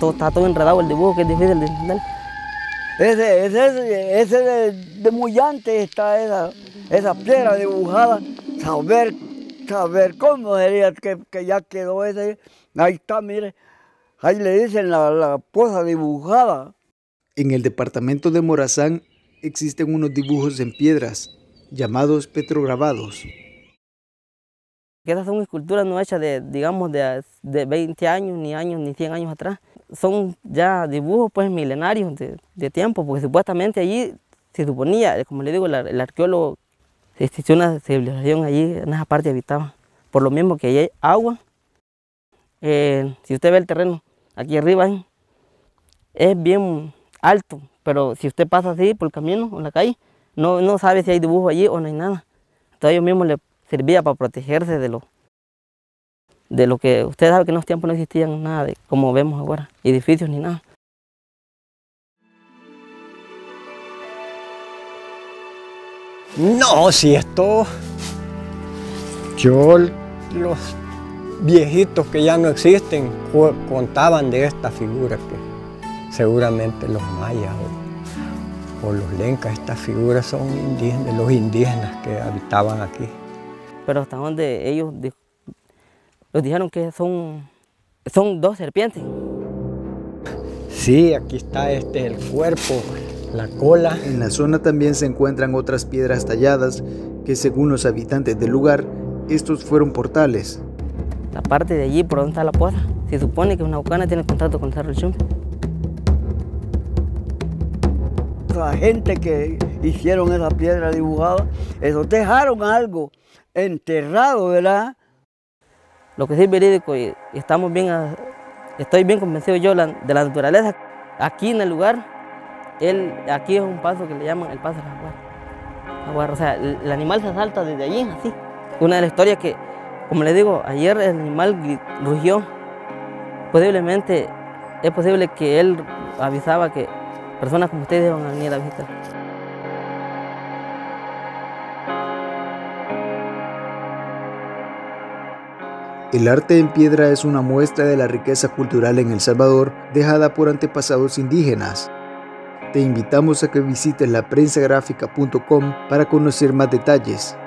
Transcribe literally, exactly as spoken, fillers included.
todo, está todo enredado el dibujo, que es difícil de entender. Ese, ese, ese de, de muy antes está esa, esa piedra dibujada, saber, saber cómo sería que, que ya quedó ese, ahí está, mire, ahí le dicen la, la poza dibujada. En el departamento de Morazán existen unos dibujos en piedras, llamados petrograbados. Esas son esculturas no hechas de, digamos, de, de veinte años, ni años, ni cien años atrás. Son ya dibujos pues milenarios de, de tiempo, porque supuestamente allí se suponía, como le digo, el, el arqueólogo, existió una civilización allí, en esa parte habitaba. Por lo mismo que allí hay agua. Eh, si usted ve el terreno, aquí arriba ¿eh? es bien alto, pero si usted pasa así por el camino o en la calle, no, no sabe si hay dibujo allí o no hay nada. Entonces ellos mismos le servía para protegerse de lo, de lo que usted sabe que en esos tiempos no existían nada de como vemos ahora, edificios ni nada. No, si esto, yo los viejitos que ya no existen contaban de esta figura que seguramente los mayas o, o los lencas, estas figuras son indígenas, los indígenas que habitaban aquí. Pero hasta donde ellos nos dijeron que son, son dos serpientes. Sí, aquí está este el cuerpo, la cola. En la zona también se encuentran otras piedras talladas que, según los habitantes del lugar, estos fueron portales. La parte de allí por donde está la poza, se supone que una Naucana tiene contacto con el Cerro del Chumbe. La gente que hicieron esa piedra dibujada, eso dejaron algo enterrado, ¿verdad? Lo que sí es verídico y estamos bien, estoy bien convencido yo de la naturaleza. Aquí en el lugar, él, aquí es un paso que le llaman el paso del jaguar. jaguar. O sea, el, el animal se salta desde allí, así. Una de las historias que, como le digo, ayer el animal rugió. Posiblemente, es posible que él avisaba que personas como ustedes van a venir a visitar. El arte en piedra es una muestra de la riqueza cultural en El Salvador dejada por antepasados indígenas. Te invitamos a que visites la prensa gráfica punto com para conocer más detalles.